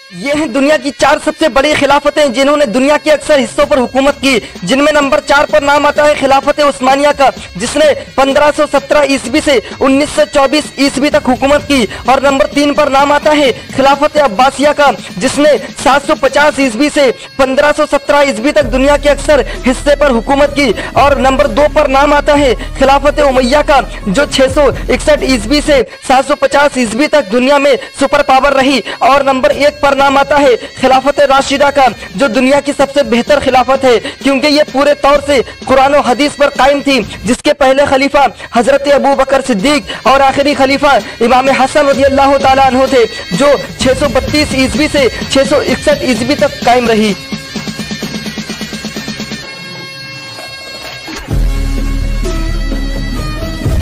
ये हैं दुनिया की 4 सबसे बड़ी खिलाफतें जिन्होंने दुनिया के अक्सर हिस्सों पर हुकूमत की, जिनमें नंबर 4 पर नाम आता है खिलाफत उस्मानिया का, जिसने 1517 ईस्वी से 1924 ईस्वी तक हुकूमत की। और नंबर 3 पर नाम आता है खिलाफत अब्बासिया का, जिसने 750 ईस्वी से 1517 ईस्वी तक दुनिया के अक्सर हिस्से पर हुकूमत की। और नंबर 2 पर नाम आता है खिलाफत उमैया का, जो 661 ईस्वी से 750 ईस्वी तक दुनिया में सुपर पावर रही। और नंबर 1 पर नाम आता है खिलाफत राशिदा का, जो दुनिया की सबसे बेहतर खिलाफत है, क्योंकि ये पूरे तौर से कुरान और हदीस पर कायम थी, जिसके पहले खलीफा हजरत अबू बकर सिद्दीक और आखिरी खलीफा इमाम हसन रज़ियल्लाहु ताला अन्हु थे, जो 632 ईस्वी से 661 ईस्वी तक कायम रही।